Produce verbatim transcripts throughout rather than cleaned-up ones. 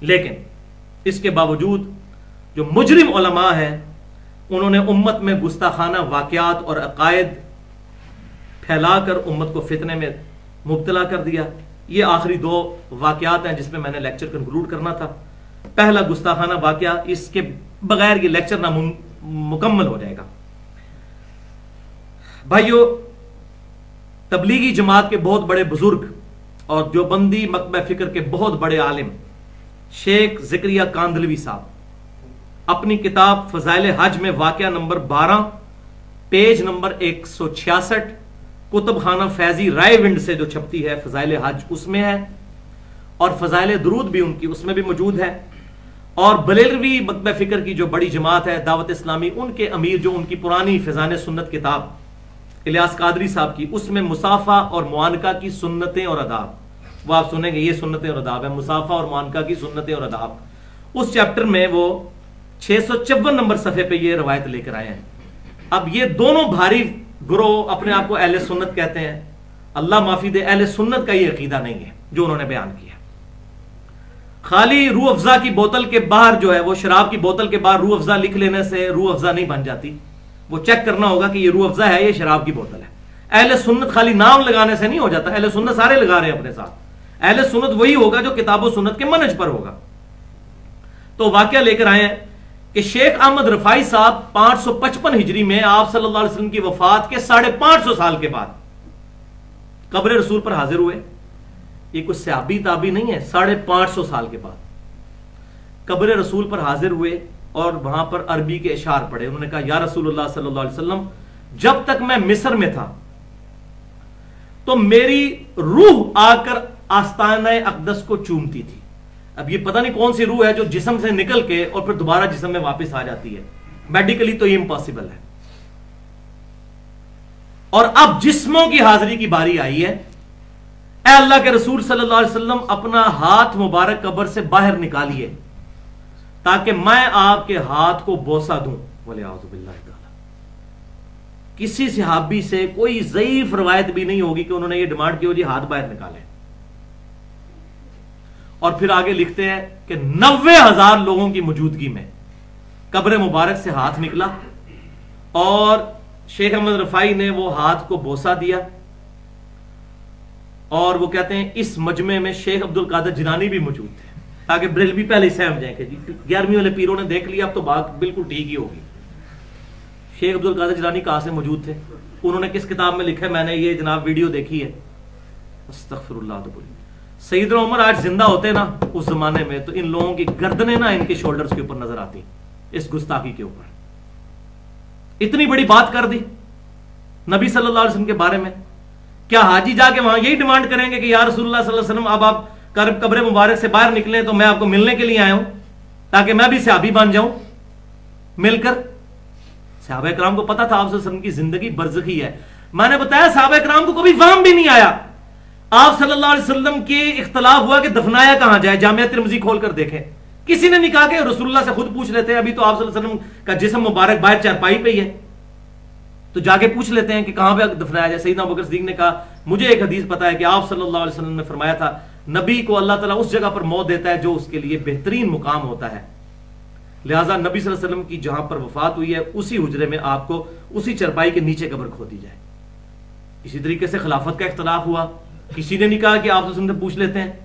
لیکن اس کے باوجود جو مجرم علماء ہیں انہوں نے امت میں گستاخانہ واقعات اور عقائد پھیلا کر امت کو فتنے میں مبتلا کر دیا. یہ آخری دو واقعات ہیں جس میں میں نے لیکچر کنکلوڈ کرنا تھا. پہلا گستاخانہ واقعہ، اس کے بغیر یہ لیکچر نہ مکمل ہو جائے گا. بھائیو، تبلیغی جماعت کے بہت بڑے بزرگ اور دیوبندی مکتبہ فکر کے بہت بڑے عالم شیخ زکریا کاندھلوی صاحب اپنی کتاب فضائل حج میں واقعہ نمبر بارہ پیج نمبر ایک سو چھیاسٹھ کتب خانہ فیضی رائے ونڈ سے جو چھپتی ہے فضائل حج اس میں ہے، اور فضائل درود بھی ان کی اس میں بھی موجود ہے. اور بریلوی مکتبہ فکر کی جو بڑی جماعت ہے دعوت اسلامی، ان کے امیر جو ان کی پرانی فیضان سنت کتاب الیاس قادری صاحب کی، اس میں مصافحہ اور معانقہ کی سنتیں اور آداب، وہ آپ سنیں گے یہ سنتیں اور آداب ہے، مصافحہ اور معانقہ کی سنتیں اور آداب. اس چیپٹر میں وہ چھ سو چون نمبر صفحے پہ یہ روایت لے کر آئے ہیں. اب یہ دونوں بھاری گروہ اپنے آپ کو اہل سنت کہتے ہیں. اللہ معافی دے، اہل سنت کا یہ عقیدہ نہیں ہے جو انہوں نے بیان کیا. خالی روح افزا کی بوتل کے باہر جو ہے وہ شراب کی بوتل کے باہر روح افزا لکھ لینے سے روح افزا نہیں بن جاتی. وہ چیک کرنا ہوگا کہ یہ روح افزا ہے یہ شراب کی بوتل ہے. اہل سنت خالی نام لگانے سے نہیں ہو جاتا. اہل سنت سارے لگا رہے ہیں اپنے ساتھ. اہل سنت وہی ہوگا جو کتاب و سنت کے منہج پر ہوگا. تو واقعہ لے کر آئے ہیں کہ شیخ احمد رفاعی صاحب پانچ سو پچپن ہجری میں آپ صلی اللہ علیہ وسلم کی وفات کے ساڑھے پانچ سو سال کے بعد قبر رسول پر حاضر ہوئے. یہ کوئی صحابی تابی نہیں ہے. ساڑھے پانچ سو سال کے بعد قبر رسول پر حاضر ہوئے اور وہاں پر عربی کے اشعار پڑھے. انہوں نے کہا یا رسول اللہ صلی اللہ علیہ وسلم، جب تک میں مصر میں تھا تو میری روح آ کر آستانہ اقدس کو چومتی تھی. اب یہ پتہ نہیں کون سی روح ہے جو جسم سے نکل کے اور پھر دوبارہ جسم میں واپس آ جاتی ہے. میڈیکلی تو یہ امپاسبل ہے. اور اب جسموں کی حاضری کی باری آئی ہے. اے اللہ کے رسول صلی اللہ علیہ وسلم، اپنا ہاتھ مبارک قبر سے باہر نکالیے تاکہ میں آپ کے ہاتھ کو بوسہ دوں. وَلِعَوْذُ بِاللَّهِ تَعَالَى. کسی صحابی سے کوئی ضعیف روایت بھی نہیں ہوگی کہ انہوں نے یہ ڈیمانڈ کی ہو جی ہاتھ باہر نکالیں. اور پھر آگے لکھتے ہیں کہ نوے ہزار لوگوں کی موجودگی میں قبر مبارک سے ہاتھ نکلا اور شیخ احمد رفاعی نے وہ ہاتھ کو بوسہ دیا. اور وہ کہتے ہیں اس مجمع میں شیخ عبد القادر جیلانی بھی موجود تھے تاکہ بریلوی پہلے ہی سہم جائیں کہ جی گیارہویں والے پیروں نے دیکھ لیا اب تو بات بالکل ٹھیک ہی ہوگی. شیخ عبد القادر جیلانی کہاں سے موجود تھے؟ انہوں نے کس کتاب میں لکھا ہے؟ میں نے یہ جناب ویڈیو دیکھی ہے. استغفر اللہ تو بولی. سیدنا عمر آج زندہ ہوتے نا اس زمانے میں تو ان لوگوں کی گردنیں نا ان کے شولڈرز کے اوپر نظر آتی اس گستاخی کے اوپر. اتنی بڑی بات کر دی نبی صلی اللہ علیہ وسلم کے بارے میں. کیا حاجی جا کے وہاں یہی ڈیمانڈ کریں گے کہ یا رسول اللہ صلی اللہ علیہ وسلم اب آپ قبر مبارک سے باہر نکلیں تو میں آپ کو ملنے کے لیے آیا ہوں تاکہ میں بھی صحابی بن جاؤں مل کر؟ صحابہ کرام کو پتا تھا آپ صلی اللہ علیہ وسلم کی زندگی برزخی ہے. میں نے بتایا صحابہ کرام کو کبھی وہم بھی نہیں آیا. آپ صلی اللہ علیہ وسلم کی اختلاف ہوا کہ دفنایا کہاں جائے. جامعہ ترمذی کھول کر دیکھیں. کسی نے نہیں کہا کہ رسول اللہ سے خود پوچھ لیتے ہیں. ابھی تو آپ صلی اللہ علیہ وسلم کا جسم مبارک باہر چارپائی پہ ہی ہے تو جا کے پوچھ لیتے ہیں کہ کہاں پہ دفنایا جائے. سیدنا ابوبکر صدیق نے کہا مجھے ایک حدیث پتا ہے کہ آپ صلی اللہ علیہ وسلم نے فرمایا تھا نبی کو اللہ تعالیٰ اس جگہ پر موت دیتا ہے جو اس کے لیے بہترین مقام ہوتا ہے. لہٰذا نبی صلی اللہ علیہ وسلم کی جہاں پر وفات ہوئی ہے اسی حجرے میں آپ کو اسی چرپائی کے نیچے قبر کھو دی جائے. اسی طریقے سے خلافت کا اختلاف ہوا. کسی نے نہیں کہا کہ آپ سے پوچھ لیتے ہیں.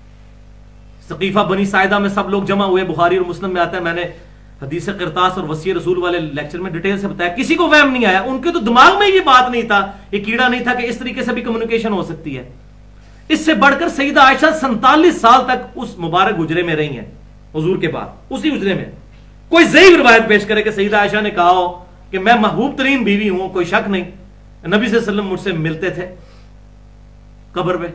ثقیفہ بنی ساعدہ میں سب لوگ جمع ہوئے. بخاری اور مسلم میں آتا ہے. میں نے حدیث قرطاس اور وصیہ رسول والے لیکچر میں ڈیٹیل سے بتایا. کسی کو وہم نہیں آیا. ان کے تو دماغ میں یہ بات نہیں تھا, یہ کیڑا نہیں تھا کہ اس طریقے سے بھی کمیونیکیشن ہو سکتی ہے. اس سے بڑھ کر سیدہ عائشہ سینتالیس سال تک اس مبارک حجرے میں رہی ہیں حضور کے بعد. اسی حجرے میں کوئی ضعیف روایت پیش کرے کہ سیدہ عائشہ نے کہا ہو کہ میں محبوب ترین بیوی ہوں, کوئی شک نہیں. نبی صلی اللہ علیہ وسلم مجھ سے ملتے تھے قبر میں.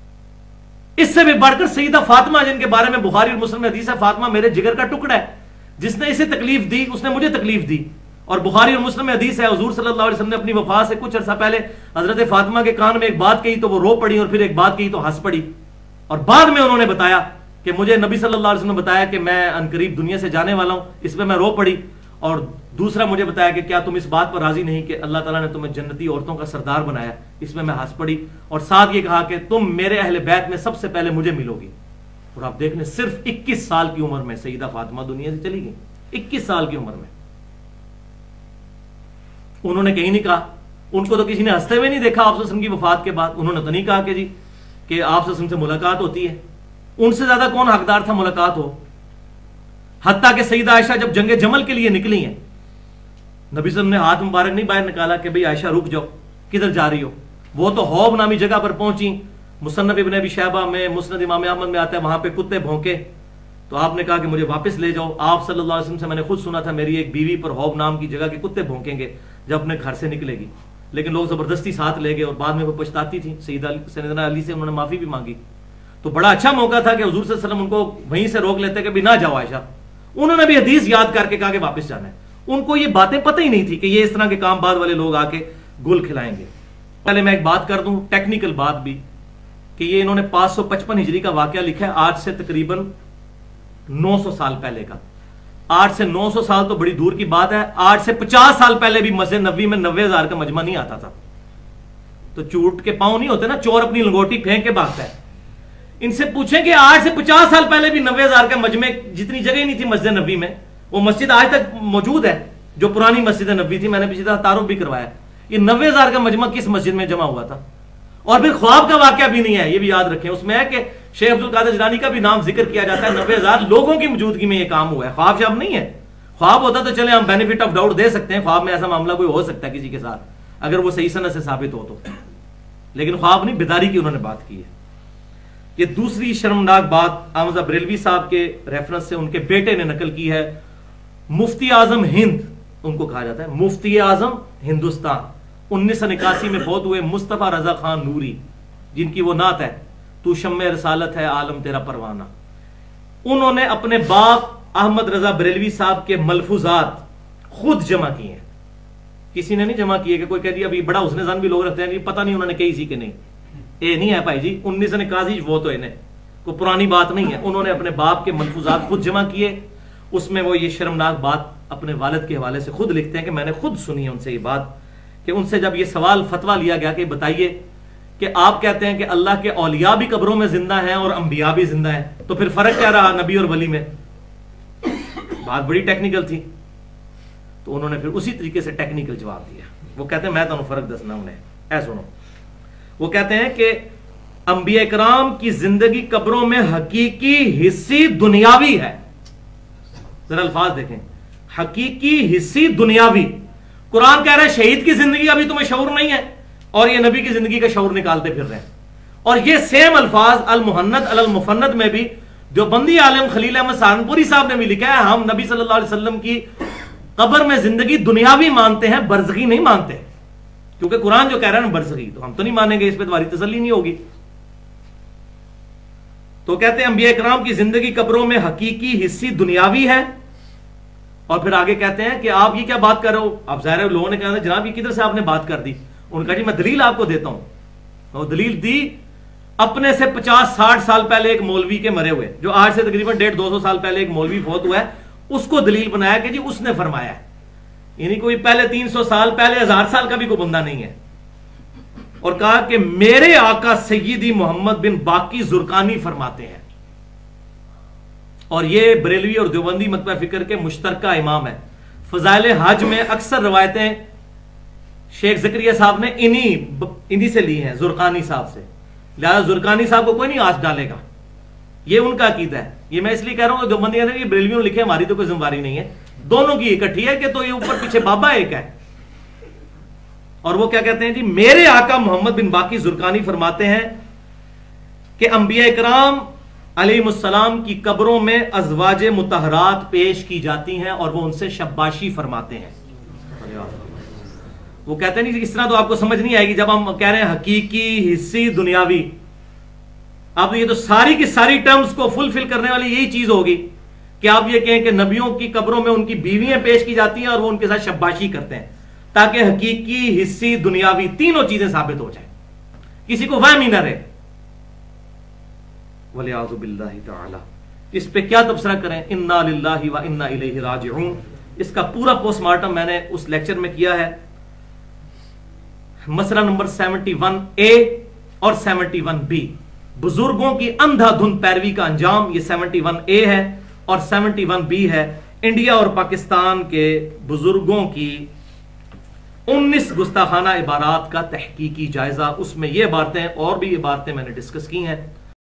اس سے بھی بڑھ کر سیدہ فاطمہ جن کے بارے میں بخاری اور مسلم میں حدیث ہے, فاطمہ میرے جگر کا ٹکڑا ہے, جس نے اسے تکلیف دی اس نے مجھے تکلیف دی. اور بخاری اور مسلم میں حدیث ہے حضور صلی اللہ علیہ وسلم نے اپنی وفات سے کچھ عرصہ پہلے حضرت فاطمہ کے کان میں ایک بات کہی تو وہ رو پڑی, اور پھر ایک بات کہی تو ہنس پڑی. اور بعد میں انہوں نے بتایا کہ مجھے نبی صلی اللہ علیہ وسلم نے بتایا کہ میں عنقریب دنیا سے جانے والا ہوں, اس پہ میں رو پڑی. اور دوسرا مجھے بتایا کہ کیا تم اس بات پر راضی نہیں کہ اللہ تعالیٰ نے تمہیں جنتی عورتوں کا سردار بنایا, اس میں میں ہنس پڑی. اور ساتھ یہ کہا کہ تم میرے اہل بیت میں سب سے پہلے مجھے ملو گی. اور آپ دیکھ لیں صرف اکیس سال کی عمر میں سیدہ فاطمہ دنیا سے چلی گئی، اکیس سال کی عمر میں. انہوں نے کہیں نہیں کہا، ان کو تو کسی نے ہنستے ہوئے نہیں دیکھا آپ صلی اللہ علیہ وسلم کی وفات کے بعد. انہوں نے تو نہیں کہا کہ جی کہ آپ صلی اللہ علیہ وسلم سے ملاقات ہوتی ہے. ان سے زیادہ کون حقدار تھا ملاقات ہو؟ حتیٰ کہ سیدہ عائشہ جب جنگ جمل کے لیے نکلی ہیں، نبی صلی اللہ علیہ وسلم نے ہاتھ مبارک نہیں باہر نکالا کہ بھئی عائشہ رک جاؤ، کدھر جا رہی ہو؟ وہ تو حوب نامی جگہ پر پہنچی. مصنف ابن ابی شیبہ میں، مسند امام احمد میں آتا ہے وہاں پہ کتے بھونکے، تو آپ نے کہا کہ مجھے واپس لے جاؤ. آپ صلی اللہ علیہ وسلم سے میں نے خود سنا تھا میری ایک بیوی پر حوب نام کی جگہ کے کتے بھونکیں گے جب اپنے گھر سے نکلے گی، لیکن لوگ زبردستی ساتھ لے گئے اور بعد میں وہ پچھتاتی تھی. سیدہ سیدنا علی سے انہوں نے معافی بھی مانگی. تو بڑا اچھا موقع تھا کہ حضور صلی اللہ علیہ وسلم ان کو وہیں سے روک لیتے کہ بھی نہ جاؤ عائشہ. انہوں نے بھی حدیث یاد کر کے کہا کہ واپس جانا ہے. ان کو یہ باتیں پتہ ہی نہیں تھی کہ یہ اس طرح کے کام بعد والے لوگ آ کے گل کھلائیں گے. پہلے میں ایک بات کر دوں، ٹیکنیکل بات بھی، کہ یہ انہوں نے پانچ سو پچپن ہجری کا واقعہ لکھا ہے آج سے تقریباً نو سو سال پہلے کا. آٹھ سے نو سو سال تو بڑی دور کی بات ہے. آٹھ سے پچاس سال پہلے بھی مسجد نبوی میں نوے ہزار کا مجمع نہیں آتا تھا. تو چوٹ کے پاؤں نہیں ہوتے نا، چور اپنی لنگوٹی پھینک کے بھاگتا ہے. ان سے پوچھیں کہ آٹھ سے پچاس سال پہلے بھی نوے ہزار کا مجمع، جتنی جگہ ہی نہیں تھی مسجد نبوی میں. وہ مسجد آج تک موجود ہے جو پرانی مسجد نبوی تھی، میں نے پچھلی دفعہ تعارف بھی کروایا. یہ نوے ہزار کا مجمع کس مسجد میں جمع ہوا تھا؟ اور پھر خواب کا واقعہ بھی نہیں ہے، یہ بھی یاد رکھیں. اس میں ہے کہ شیخ عبد القادر جیلانی کا بھی نام ذکر کیا جاتا ہے. نوے ہزار لوگوں کی موجودگی میں یہ کام ہوا ہے، خواب شاب نہیں ہے. خواب ہوتا تو چلے ہم بینیفٹ آف ڈاؤٹ دے سکتے ہیں، خواب میں ایسا معاملہ کوئی ہو سکتا ہے کسی کے ساتھ اگر وہ صحیح سند سے ثابت ہو تو، لیکن خواب نہیں، بیداری کی انہوں نے بات کی ہے. یہ دوسری شرمناک بات احمد رضا بریلوی صاحب کے ریفرنس سے ان کے بیٹے نے نقل کی ہے. مفتی اعظم ہند ان کو کہا جاتا ہے، مفتی اعظم ہندوستان، انیس سو اکاسی میں فوت ہوئے مصطفیٰ رضا خان نوری، جن کی وہ نعت ہے تو شمع رسالت ہے عالم تیرا پروانہ. انہوں نے اپنے باپ احمد رضا بریلوی صاحب کے ملفوظات خود جمع کیے ہیں، کسی نے نہیں جمع کیے کہ کوئی کہہ دیا ابھی بڑا حسن زن بھی لوگ رکھتے ہیں پتہ نہیں انہوں نے کہی سی کہ نہیں. اے نہیں ہے بھائی جی، انیس سو اکاسی وہ تو انہیں کوئی پرانی بات نہیں ہے. انہوں نے اپنے باپ کے ملفوظات خود جمع کیے. اس میں وہ یہ شرمناک بات اپنے والد کے حوالے سے خود لکھتے ہیں کہ میں نے خود سنی ہے ان سے یہ بات، کہ ان سے جب یہ سوال فتویٰ لیا گیا کہ بتائیے کہ آپ کہتے ہیں کہ اللہ کے اولیاء بھی قبروں میں زندہ ہیں اور انبیاء بھی زندہ ہیں، تو پھر فرق کیا رہا نبی اور ولی میں؟ بات بڑی ٹیکنیکل تھی. تو انہوں نے پھر اسی طریقے سے ٹیکنیکل جواب دیا. وہ کہتے ہیں میں تمہیں فرق دسنا انہیں، اے سنو. وہ کہتے ہیں کہ انبیاء کرام کی زندگی قبروں میں حقیقی حصی دنیاوی ہے. ذرا الفاظ دیکھیں، حقیقی حصی دنیاوی. قرآن کہہ رہا ہے شہید کی زندگی ابھی تمہیں شعور نہیں ہے، اور یہ نبی کی زندگی کا شعور نکالتے پھر رہے ہیں. اور یہ سیم الفاظ المحند علی المفند میں بھی جو بندی عالم خلیل احمد سہارنپوری صاحب نے بھی لکھا ہے، ہم نبی صلی اللہ علیہ وسلم کی قبر میں زندگی دنیاوی مانتے ہیں، برزخی نہیں مانتے. کیونکہ قرآن جو کہہ رہا ہے نا برزخی، تو ہم تو نہیں مانیں گے، اس پہ تمہاری تسلی نہیں ہوگی. تو کہتے ہیں انبیاء کرام کی زندگی قبروں میں حقیقی حصی دنیاوی ہے. اور پھر آگے کہتے ہیں کہ آپ یہ کیا بات کر رہے ہو؟ آپ ظاہر ہے لوگوں نے کہا جناب یہ کدھر سے آپ نے بات کر دی؟ انہوں نے کہا جی میں دلیل آپ کو دیتا ہوں. اور دلیل دی اپنے سے پچاس ساٹھ سال پہلے ایک مولوی کے مرے ہوئے، جو آج سے تقریباً ڈیڑھ دو سو سال پہلے ایک مولوی فوت ہوا ہے، اس کو دلیل بنایا کہ جی اس نے فرمایا ہے. یعنی کوئی پہلے تین سو سال پہلے ہزار سال کا بھی کوئی بندہ نہیں ہے. اور کہا کہ میرے آقا سیدی محمد بن باقی زرقانی فرماتے ہیں. اور یہ بریلوی اور دیوبندی مطبع فکر کے مشترکہ امام ہے. فضائل حج میں اکثر روایتیں شیخ زکریا صاحب نے انہی انہی سے لی ہیں، زرقانی صاحب سے. لہذا زرقانی صاحب کو کوئی نہیں آس ڈالے گا، یہ ان کا عقیدہ ہے. یہ میں اس لیے کہہ رہا ہوں کہ دیوبندی نے یہ بریلویوں نے لکھے، ہماری تو کوئی ذمہ داری نہیں ہے، دونوں کی اکٹھی ہے کہ تو یہ اوپر پیچھے بابا ایک ہے. اور وہ کیا کہتے ہیں جی میرے آقا محمد بن باقی زرقانی فرماتے ہیں کہ انبیاء کرام علیہ السلام کی قبروں میں ازواج مطہرات پیش کی جاتی ہیں اور وہ ان سے شباشی فرماتے ہیں. وہ کہتے ہیں نہیں اس طرح تو آپ کو سمجھ نہیں آئے گی جب ہم کہہ رہے ہیں حقیقی حصی دنیاوی. اب یہ تو ساری کی ساری ٹرمز کو فلفل کرنے والی یہی چیز ہوگی کہ آپ یہ کہیں کہ نبیوں کی قبروں میں ان کی بیویاں پیش کی جاتی ہیں اور وہ ان کے ساتھ شباشی کرتے ہیں، تاکہ حقیقی حصی دنیاوی تینوں چیزیں ثابت ہو جائیں، کسی کو وہم ہی نہ رہے. وَلِعَوْذُ بِاللَّهِ تَعَالَى. اس پہ کیا تبصرہ کریں؟ اِنَّا لِلَّهِ وَإِنَّا إِلَيْهِ رَاجِعُونَ. اس کا پورا پوسٹ مارٹم میں نے اس لیکچر میں کیا ہے، مسئلہ نمبر سیونٹی ون اے اور سیونٹی ون بی. بزرگوں کی اندھا دھند پیروی کا انجام، یہ سیونٹی ون اے ہے، اور سیونٹی ون بی ہے انڈیا اور پاکستان کے بزرگوں کی انیس گستاخانہ عبارات کا تحقیقی جائزہ۔ اس میں یہ عبارتیں اور بھی عبارتیں میں نے ڈسکس کی ہیں۔